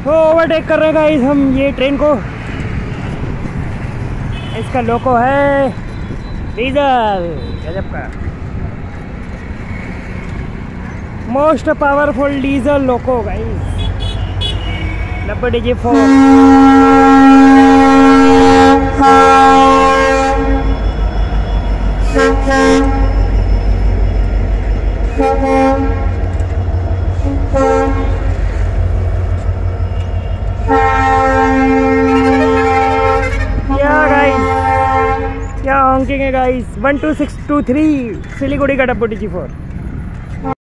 तो ओवरटेक कर रहे हैं गाइस हम ये ट्रेन को। इसका लोको है डीजल, गजब का most powerful diesel loco guys, 90 DG4। क्या हॉकिंग है गाइस। 12623 सिलीगुड़ी का 90 DG4।